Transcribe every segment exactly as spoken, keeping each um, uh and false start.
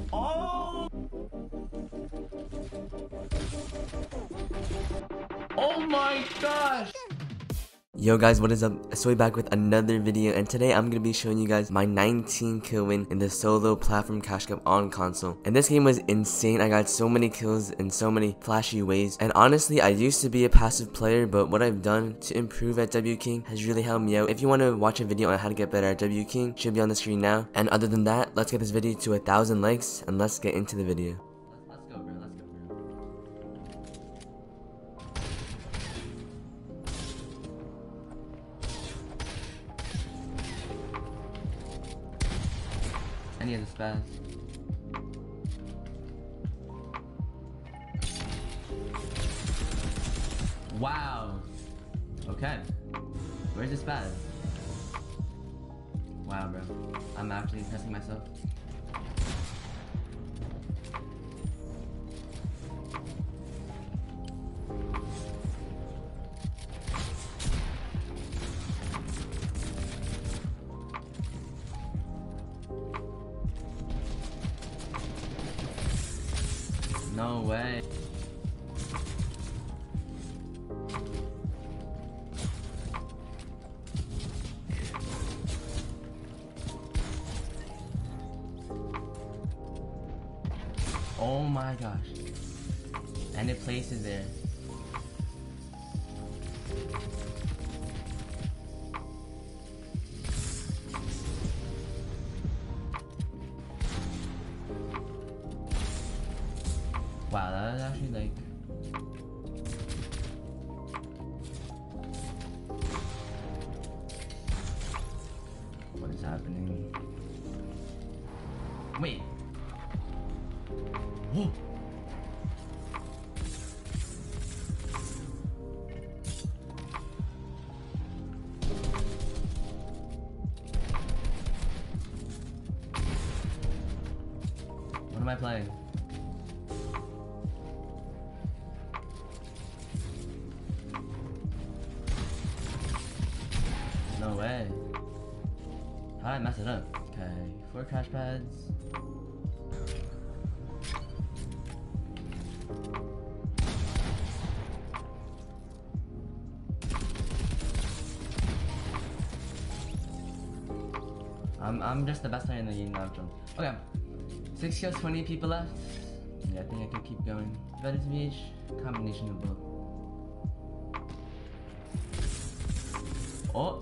Oh! Oh my gosh! Yo guys, what is up? Soy back with another video, and today I'm gonna be showing you guys my nineteen kill win in the solo platform cash cup on console. And this game was insane. I got so many kills in so many flashy ways, and honestly I used to be a passive player, but what I've done to improve at W King has really helped me out. If you want to watch a video on how to get better at W King, should be on the screen now. And other than that, let's get this video to a thousand likes and let's get into the video. Let's go, bro. Let's go, bro. Any of the spaz. Wow. Okay. Where's the spaz? Wow, bro. I'm actually testing myself. No way. Oh my gosh. And it places there. Wow, that was actually like... What is happening? Wait. Whoa. What am I playing? No way. How did I mess it up? Okay, four crash pads. I'm I'm just the best player in the game now, John. Okay, six kills, twenty people left. Yeah, I think I could keep going. Better to V H, combination of both. Oh.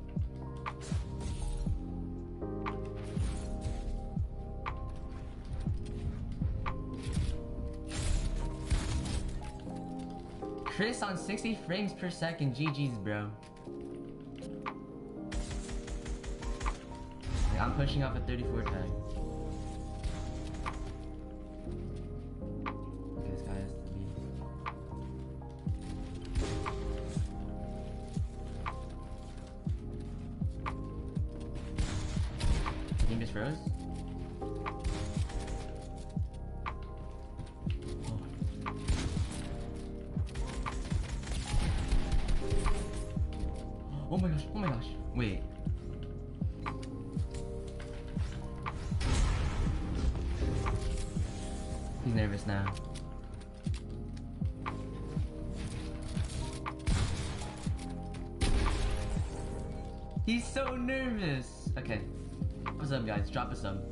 Chris on sixty frames per second, G G's, bro. Like, I'm pushing off a thirty-four tag. Okay, this guy has to be. The game just froze? Oh my gosh, oh my gosh, wait. He's nervous now. He's so nervous. Okay, what's up guys, drop a sub.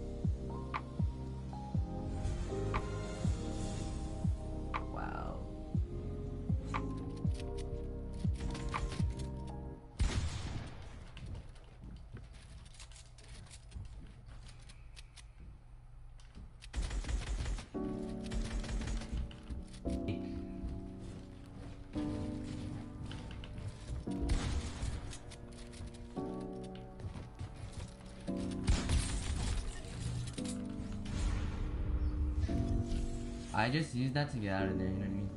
Wow. I just used that to get out of there, you know what I mean?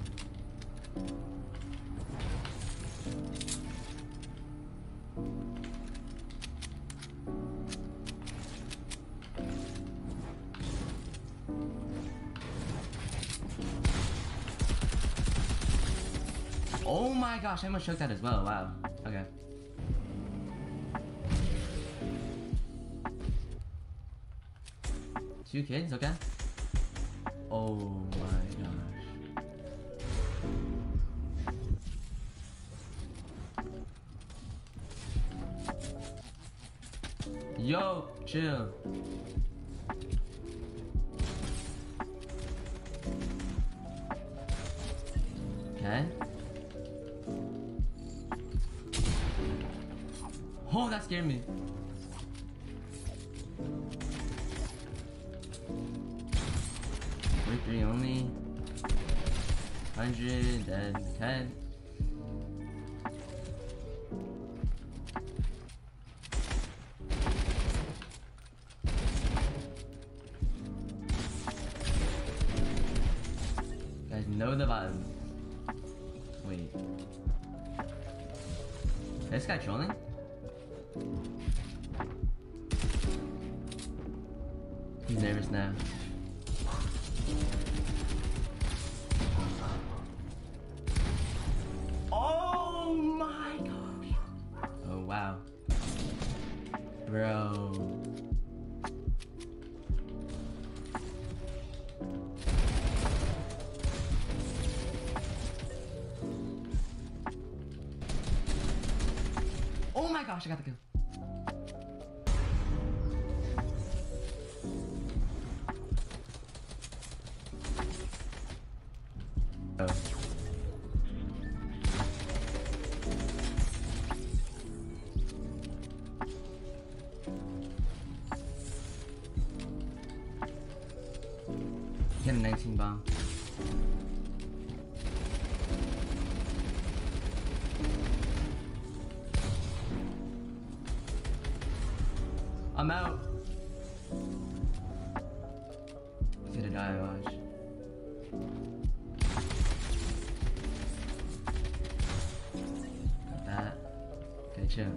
Oh my gosh, I almost choked that as well, wow. Okay. Two kids, okay. Oh my gosh. Yo, chill. Okay. Oh, that scared me. forty-three only. one hundred, dead, ten. Guys, know the vibe. Wait. Is this guy trolling? He's nervous now. Oh my gosh. Oh wow. Bro. Oh my gosh, I got the kill. Oh. Get a nineteen bomb. I'm out. He's gonna die, watch. Got that. Okay, chill.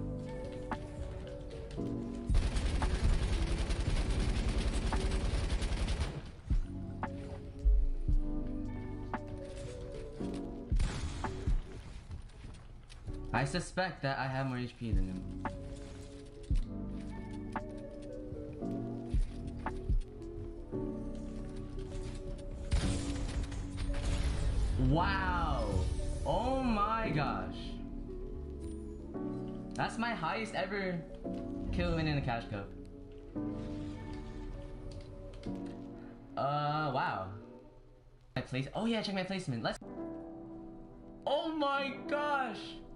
I suspect that I have more H P than him. Wow! Oh my gosh! That's my highest ever kill win in a cash cup. Uh, wow. My place. Oh yeah, check my placement. Let's. Oh my gosh!